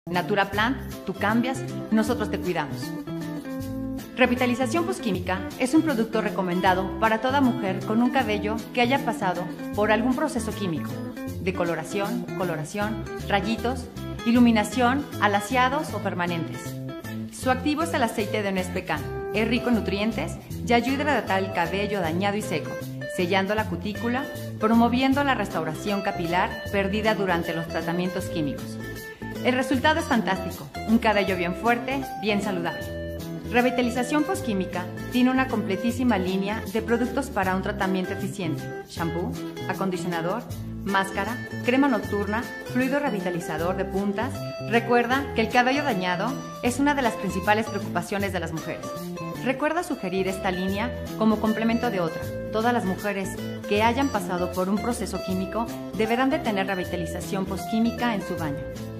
Natura Plant, tú cambias, nosotros te cuidamos. Revitalización Postquímica es un producto recomendado para toda mujer con un cabello que haya pasado por algún proceso químico, decoloración, coloración, rayitos, iluminación, alaciados o permanentes. Su activo es el aceite de nuez pecan, es rico en nutrientes y ayuda a hidratar el cabello dañado y seco, sellando la cutícula, promoviendo la restauración capilar perdida durante los tratamientos químicos. El resultado es fantástico, un cabello bien fuerte, bien saludable. Revitalización Postquímica tiene una completísima línea de productos para un tratamiento eficiente: shampoo, acondicionador, máscara, crema nocturna, fluido revitalizador de puntas. Recuerda que el cabello dañado es una de las principales preocupaciones de las mujeres. Recuerda sugerir esta línea como complemento de otra. Todas las mujeres que hayan pasado por un proceso químico deberán de tener revitalización postquímica en su baño.